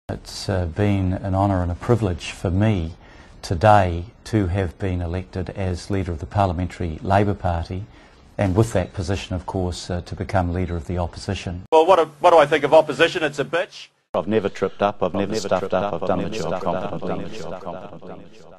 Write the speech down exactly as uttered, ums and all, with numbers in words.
It's uh, been an honour and a privilege for me today to have been elected as leader of the Parliamentary Labour Party, and with that position, of course, uh, to become leader of the opposition. Well, what, what do I think of opposition? It's a bitch. I've never tripped up, I've, I've never, never stuffed up, up, I've, I've done the job competently.